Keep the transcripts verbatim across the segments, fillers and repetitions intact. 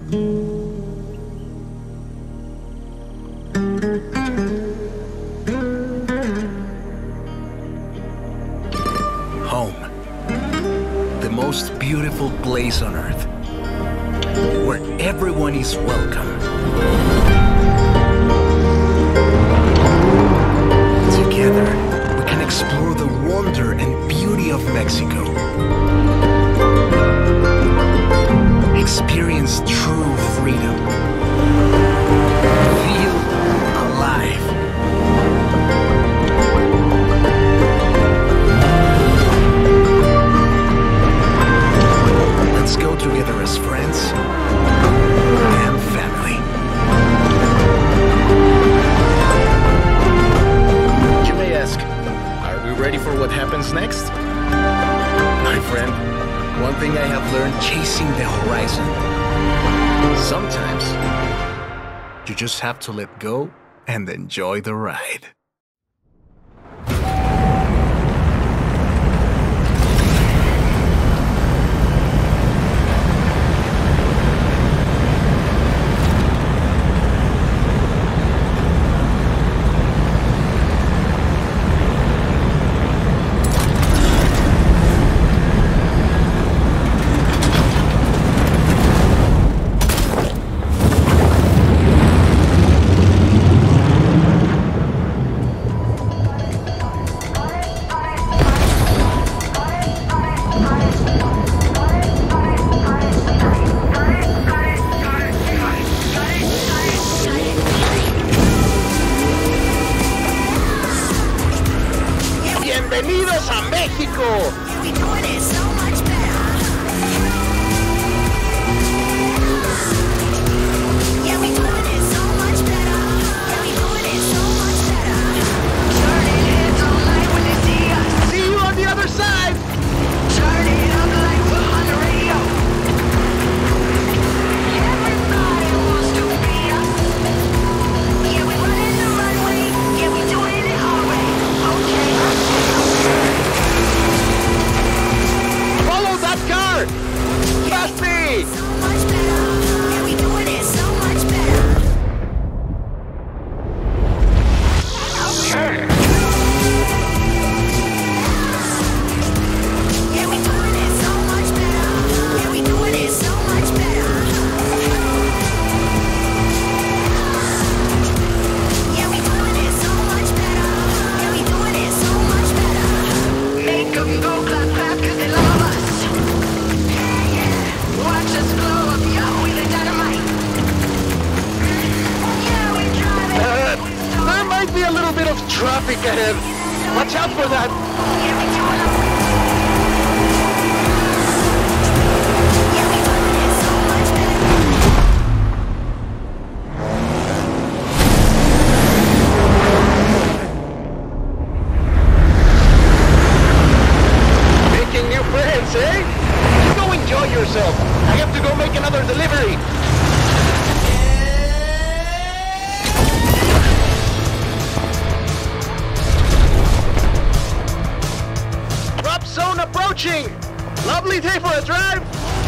Home. The most beautiful place on earth. Where everyone is welcome. Together, we can explore the wonder and beauty of Mexico. Experience true freedom. Feel alive. Let's go together as friends and family. You may ask, are we ready for what happens next? My friend, one thing I have learned chasing the horizon. Sometimes, you just have to let go and enjoy the ride. ¡Bienvenidos a México! See you on the other side! Turn it up like we're on the radio. Everybody wants to be us. Yeah, we running the runway. Yeah, we doing it our way. Okay. Follow that car! Trust me! So much better. Yeah, we doing it so much better. Okay. Traffic ahead. Watch out for that. Making new friends, eh? You go enjoy yourself. I have to go make another delivery. Zone approaching! Lovely day for a drive!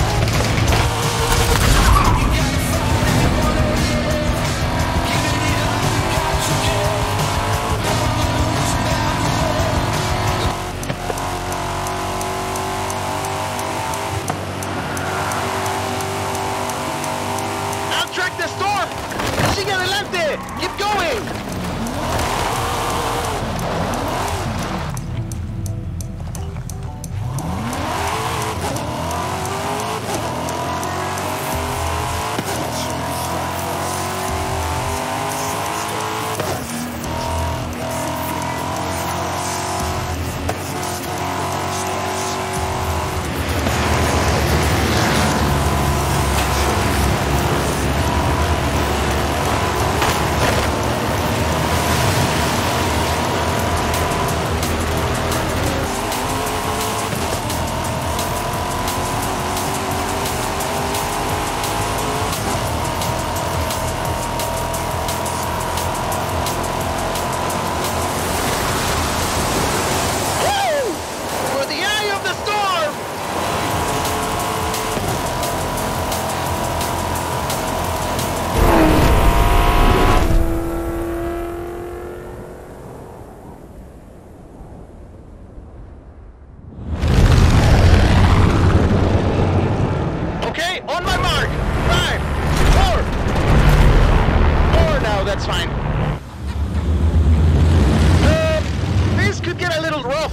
I'll track the storm! Sigue adelante! Keep going! that's fine. Uh, this could get a little rough.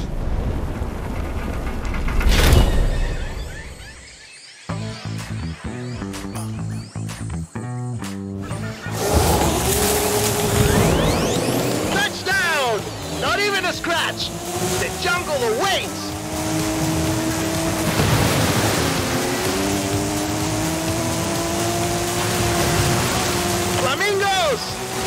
Touchdown! Not even a scratch. The jungle awaits. Flamingos!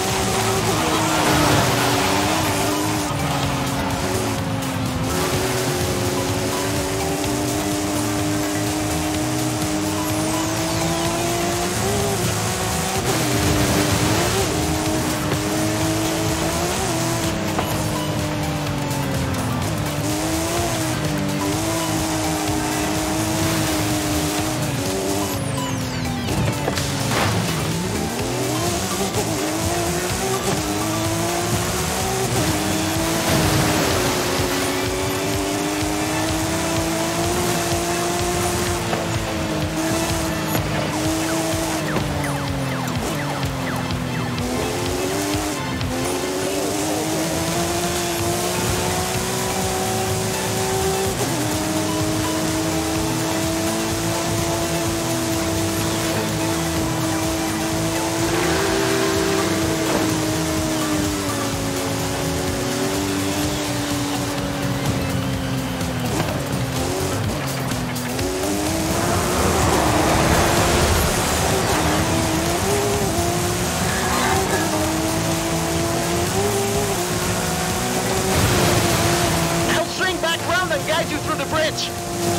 You through the bridge.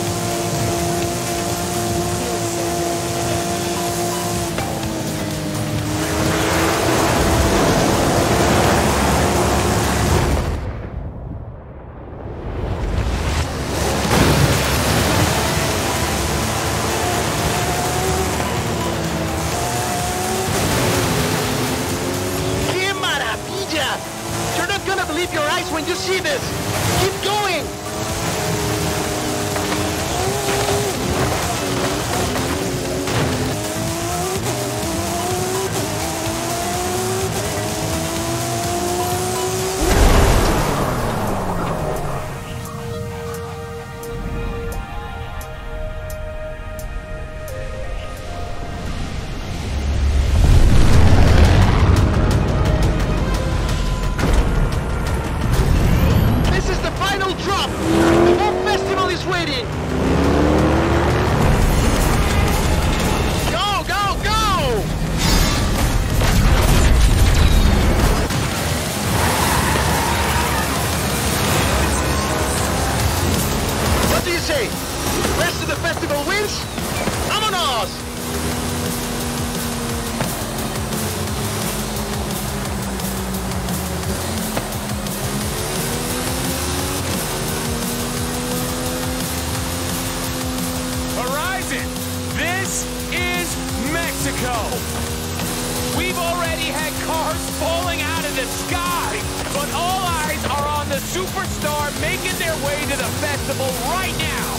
¡Qué maravilla! You're not gonna believe your eyes when you see this. Keep going. Drop! The whole festival is waiting! Go, go, go! What do you say? The rest of the festival wins? Vámonos! This is Mexico. We've already had cars falling out of the sky, but all eyes are on the superstar making their way to the festival right now.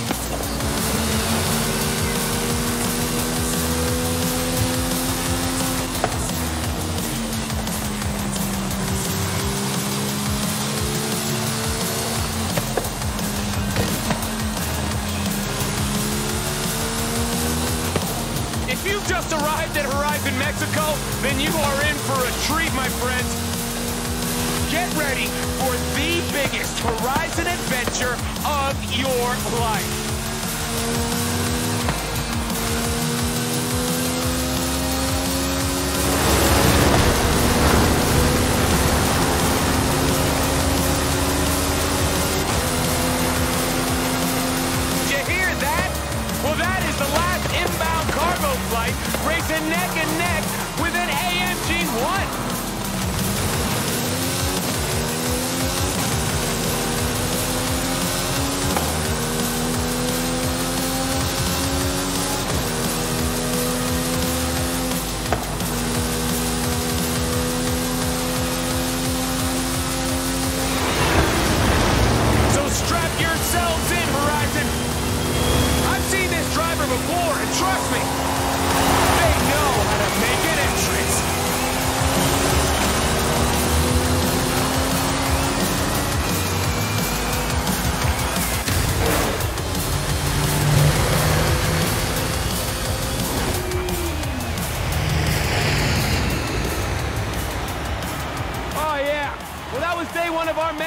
If you've just arrived at Horizon Mexico, then you are in for a treat, my friends. Get ready for the biggest Horizon adventure of your life. Did you hear that? Well, that is the last inbound cargo flight racing neck and neck with an A M G One. So strap yourselves in, Horizon. I've seen this driver before, and trust me, they know how to make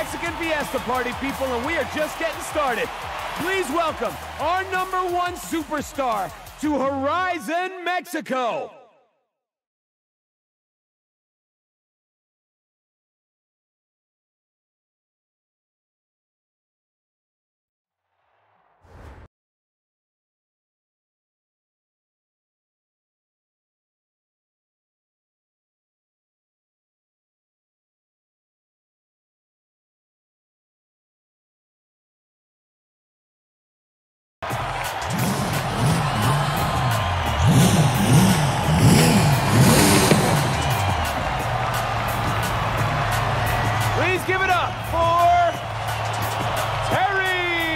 Mexican Fiesta party, people, and we are just getting started. Please welcome our number one superstar to Horizon, Mexico. Please give it up for Terry!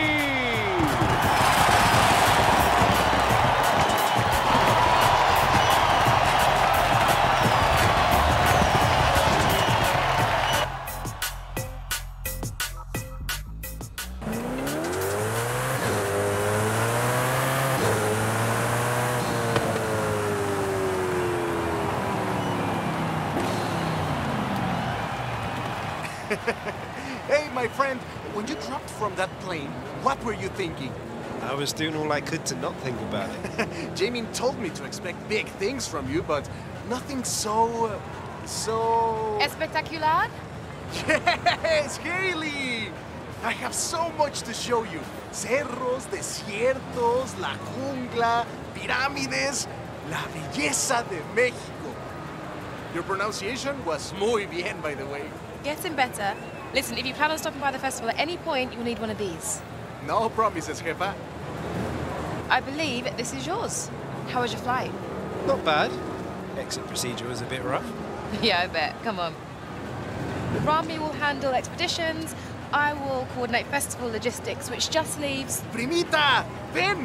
Hey, my friend, when you dropped from that plane, what were you thinking? I was doing all I could to not think about it. Jamie told me to expect big things from you, but nothing so... Uh, so... Espectacular? Yes, Haley! I have so much to show you. Cerros, desiertos, la jungla, pirámides, la belleza de México. Your pronunciation was muy bien, by the way. Getting better. Listen, if you plan on stopping by the festival at any point, you'll need one of these. No promises, jefa. I believe this is yours. How was your flight? Not bad. Exit procedure was a bit rough. Yeah, I bet. Come on. Rami will handle expeditions. I will coordinate festival logistics, which just leaves... Primita, ven!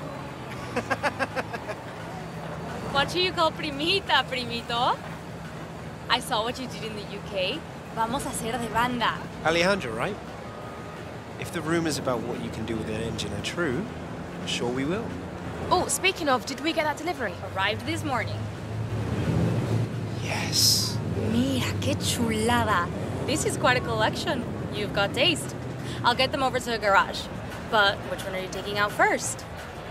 What do you call primita, primito? I saw what you did in the U K. Vamos a hacer de banda. Alejandro, right? If the rumors about what you can do with an engine are true, I'm sure we will. Oh, speaking of, did we get that delivery? Arrived this morning. Yes. Mira, qué chulada. This is quite a collection. You've got taste. I'll get them over to the garage. But which one are you taking out first?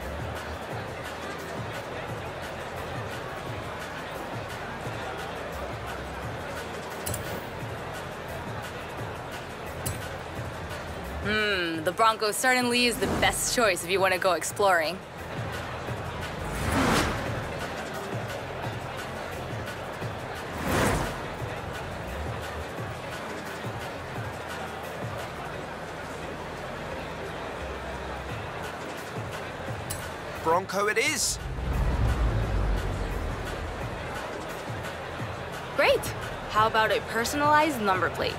Hmm, the Bronco certainly is the best choice if you want to go exploring. Bronco it is. Great. How about a personalized number plate?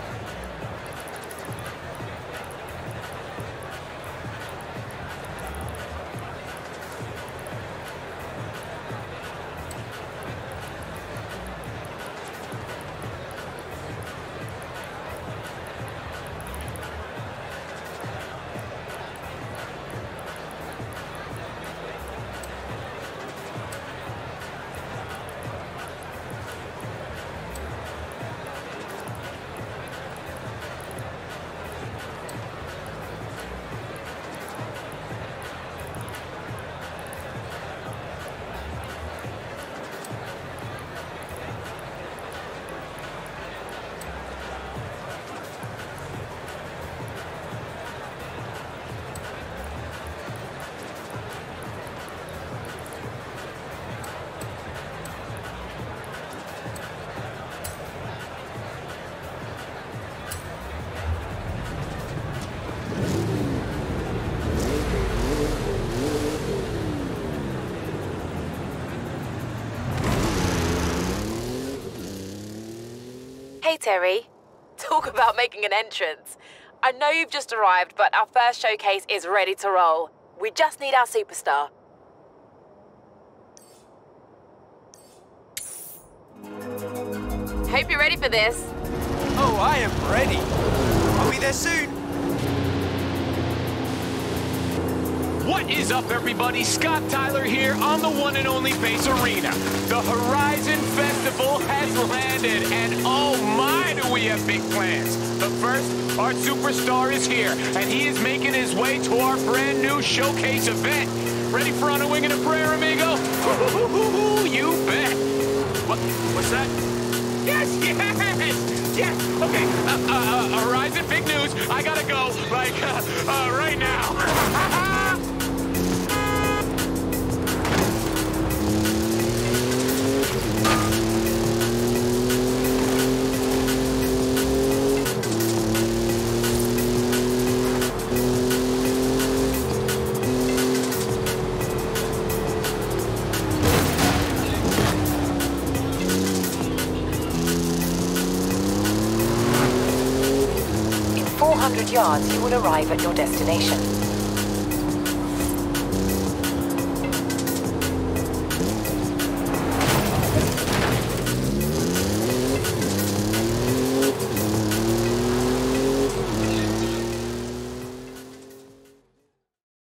Hey, Terry. Talk about making an entrance. I know you've just arrived, but our first showcase is ready to roll. We just need our superstar. Hope you're ready for this. Oh, I am ready. I'll be there soon. What is up, everybody? Scott Tyler here on the one and only Base Arena. The Horizon Festival has landed, and oh my, do we have big plans. But first, our superstar is here, and he is making his way to our brand new showcase event. Ready for On a Wing and a Prayer, amigo? You bet. What? What's that? Yes, yes, yes. Okay, uh, uh, uh, Horizon, big news. I gotta go, like, uh, uh, right now. four hundred yards, you will arrive at your destination.